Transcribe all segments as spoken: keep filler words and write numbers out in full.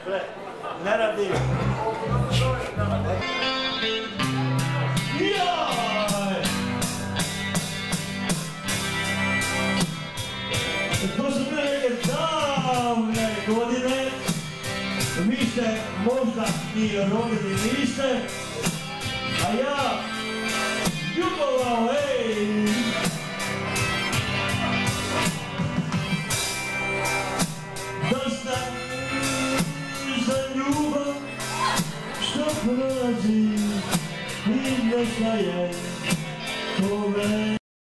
Ne radi. Jaj! To su bile neke davne godine. Vi ste možda i rodili niste, a ja ljubovao, ej! Dosta za ljubav što prolazi i nestaje kome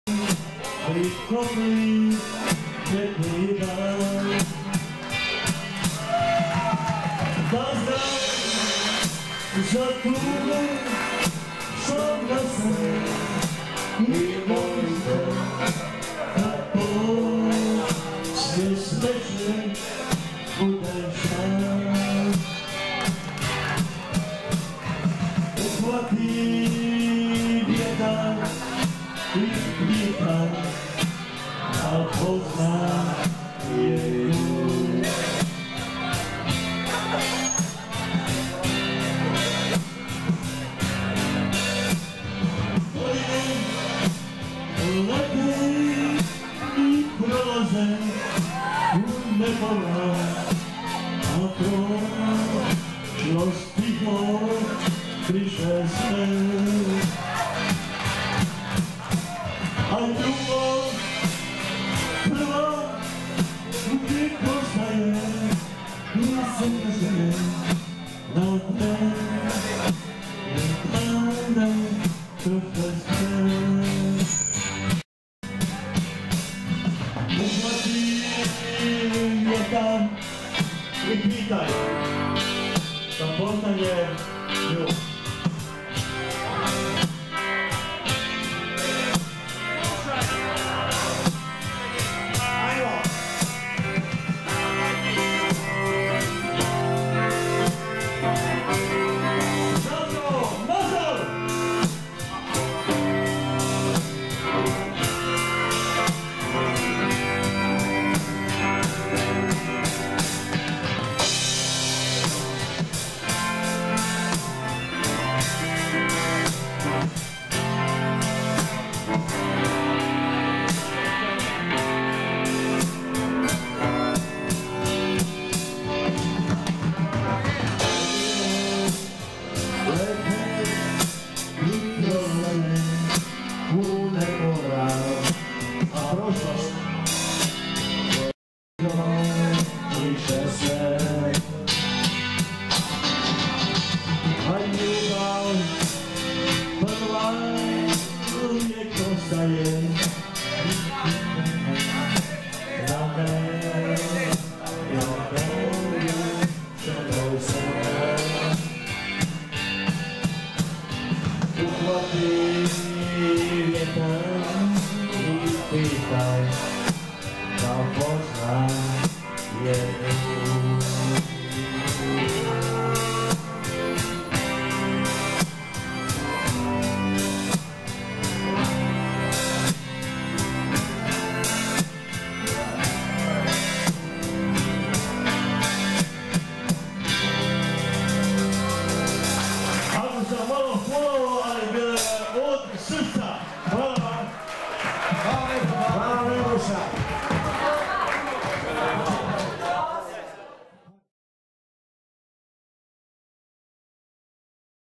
prikopli tetni dan. Da znam za tugu što da sam i moj se kako sve sreće budem sam. Uhvati vjetar i pitaj, a pozna je ljud. Lete i prolaze u nebola, a prošlost tiho briše se. A ljubav prva uvijek ostaje i se kaže na te i tada trpe se. Uhvati vjetar i pitaj, da postane nju. Ajmo! Zato, mazal! Uhvati vjetar i pitaj, da pozna je ljud. Ako sam malo polo, ali bile od srca. Hvala vam. Hvala Nebojša.